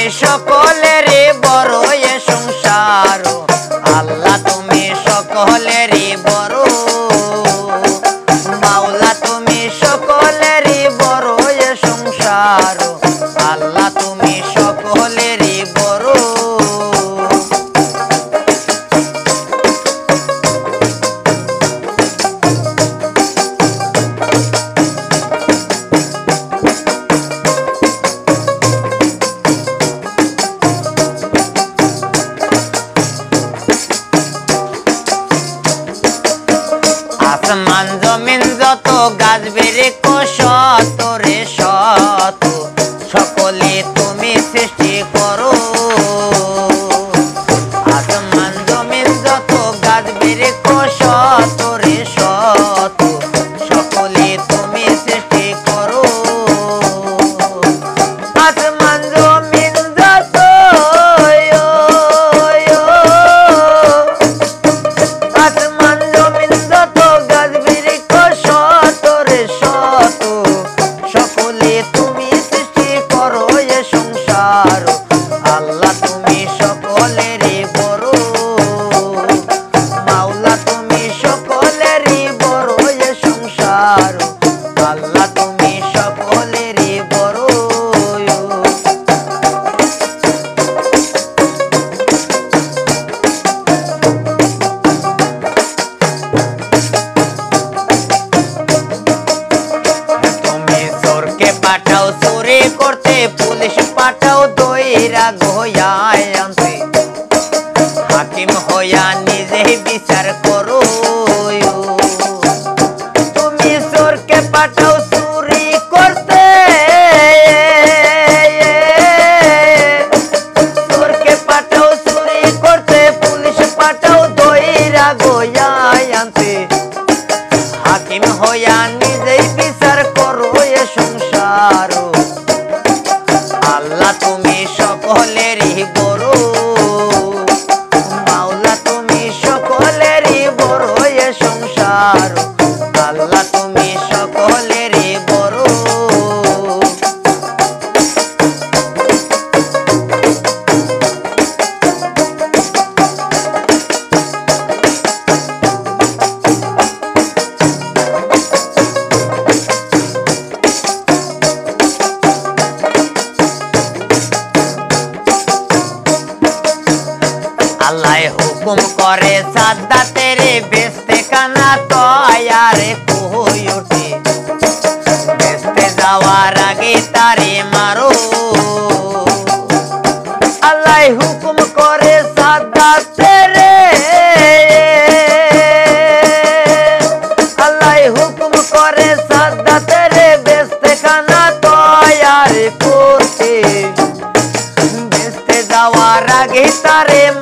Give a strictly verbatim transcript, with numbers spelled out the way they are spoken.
সকলেরই বড় এ সংসার আল্লাহ তুমি সকলেরই বড় মাওলা তুমি সকলেরই বড় এ সংসার আল্লাহ তুমি সকলেরই বড় আসমান জমিন যত গাছ বেড়ে শত রে শত সকলে তুমি সৃষ্টি করো আসমান জমিন যত গাছ বেড়ে শত রে শত সকলে তুমি সৃষ্টি করো আসমান জমিন যত আসমান জমিন যত গাছ বেড়ে শত রে শত সকলে তুমি সৃষ্টি করো এ সংসার আল্লাহ তুমি সকলেরই বড় মাওলা তুমি সকলেরই বড় এ সংসার আল্লাহ তুমি সকলেরই বড় পাঠাও চুরি করতে পুলিশ পাঠাও দইরা গোয়ায় আনতে হাকিম হইয়া নিজে বিচার করো তুমি চোরকে পাঠাও চুরি করতে চোরকে পাঠাও চুরি করতে পুলিশ পাঠাও দইরা গোয়ায় আনতে হাকিম হইয়া নিজেই বিচার করো এ সংসার আল্লাহ তুমি সকলেরই বড় মাওলা তুমি সকলেরই বড় এ সংসার আল্লাহ তুমি সকলেরই বড় আল্লাহ হুকুম করে সাদ্দাতের বেস্তে কানা তয়ারে কই উঠে বেস্তে যাওয়ার আগে তারে মারো আল্লাহ হুকুম করে সাদ্দাতের আল্লাহ হুকুম করে সাদ্দাতের বেস্তে কানা তয়ারে করতে বেস্তে যাওয়ার আগে তারে